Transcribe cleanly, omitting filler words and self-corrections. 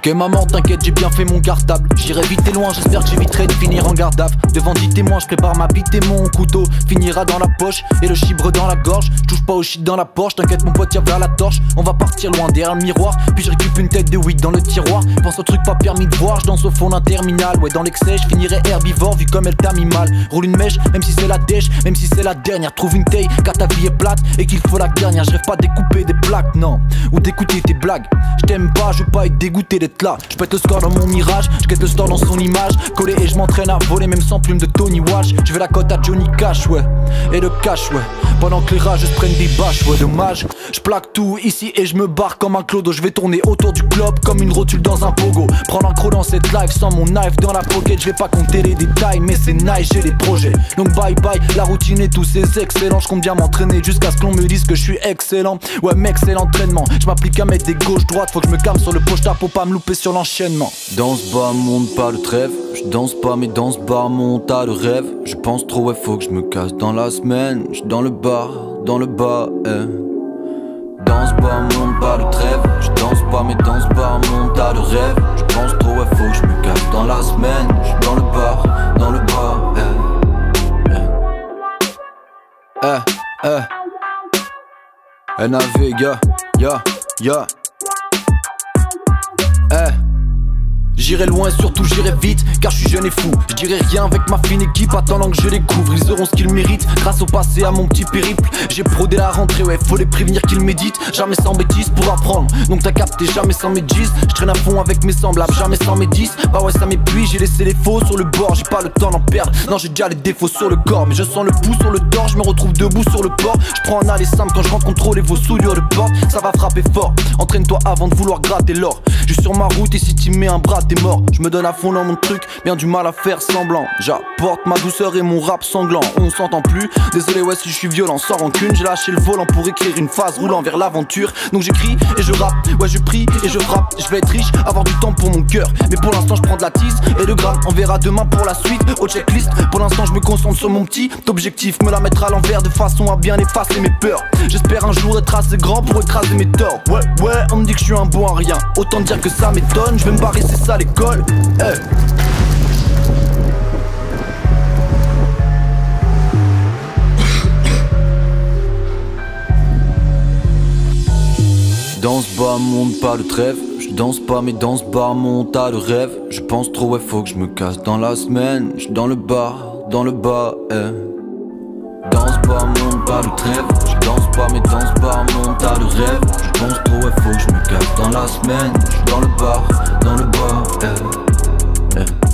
Ok maman t'inquiète j'ai bien fait mon cartable. J'irai vite et loin, j'espère que j'éviterai de finir en garde à vue. Devant 10 témoins je prépare ma bite et mon couteau finira dans la poche et le chibre dans la gorge. Je touche pas au shit dans la Porsche, t'inquiète mon pote y'a vers la torche. On va partir loin derrière le miroir, puis je récupère une tête de weed dans le tiroir. Pense au truc pas permis de voir, je danse au fond d'un terminal. Ouais dans l'excès je finirai herbivore vu comme elle t'a mis mal. Roule une mèche même si c'est la dèche, même si c'est la dernière. Trouve une taille car ta vie est plate et qu'il faut la dernière. Je rêve pas découper des plaques non, ou d'écouter tes blagues. Je t'aime pas, je veux pas être dégoûté d'être là. Je pète le score dans mon mirage, je guette le store dans son image. Collé et je m'entraîne à voler même sans plume de Tony Walsh. Je vais la cote à Johnny Cash ouais, et le cash ouais. Pendant que les rages se prennent des bâches ouais dommage. Je plaque tout ici et je me barre comme un clodo. Je vais tourner autour du globe comme une rotule dans un pogo. Prendre un croc dans cette live sans mon knife dans la pocket. Je vais pas compter les détails mais c'est nice, j'ai des projets. Donc bye bye, la routine et tout c'est excellent. Je compte bien m'entraîner jusqu'à ce qu'on me dise que je suis excellent. Ouais mec c'est l'entraînement, je m'applique à mettre des gauches droites. Faut que je me calme sur le poche-tard pour pas me louper sur l'enchaînement. Dans ce bar monte pas de trêve. Je danse pas mais dans ce bar mon tas de rêves. Je pense trop ouais faut que je me casse dans la semaine. Je dans le bar, dans le bas Dans ce bar monte pas de trêve. Je danse pas mais dans ce bar mon tas de rêves. Je pense trop ouais faut que je me casse dans la semaine. Je dans le bar, dans le bas NAV ya J'irai loin et surtout j'irai vite car je suis jeune et fou. Je dirai rien avec ma fine équipe attendant que je les couvre. Ils auront ce qu'ils méritent grâce au passé à mon petit périple. J'ai brodé la rentrée ouais faut les prévenir qu'ils méditent. Jamais sans bêtises pour apprendre, donc t'as capté jamais sans mes G's. Je traîne à fond avec mes semblables, jamais sans mes 10. Bah ouais ça m'épuise, j'ai laissé les faux sur le bord. J'ai pas le temps d'en perdre, non j'ai déjà les défauts sur le corps. Mais je sens le pouls sur le tort, je me retrouve debout sur le port. Je prends un aller simple quand je rentre contrôler vos souillures de porte. Ça va frapper fort, entraîne-toi avant de vouloir gratter l'or. Je suis sur ma route et si tu mets un bras t'es mort. Je me donne à fond dans mon truc, bien du mal à faire semblant. J'apporte ma douceur et mon rap sanglant. On s'entend plus, désolé ouais si je suis violent. Sans rancune, j'ai lâché le volant pour écrire une phase roulant vers l'aventure. Donc j'écris et je rappe, ouais je prie et je frappe. Je vais être riche, avoir du temps pour mon cœur. Mais pour l'instant je prends de la tise et de gras. On verra demain pour la suite, au checklist. Pour l'instant je me concentre sur mon petit objectif, me la mettre à l'envers de façon à bien effacer mes peurs. J'espère un jour être assez grand pour écraser mes torts. Ouais on me dit que je suis un bon à rien. Autant dire que ça m'étonne, je vais me barrer c'est ça l'école. Dans ce bar monte pas de trêve. Je danse pas mais dans ce bar mon tas de rêves. Je pense trop ouais faut que je me casse dans la semaine. Je dans le bar, dans le bas Dans ce bar monte pas de trêve. Je danse pas mais dans ce bar mon tas de rêves. Je pense trop ouais faut que je me casse dans la semaine. Je dans le bar, dans le bas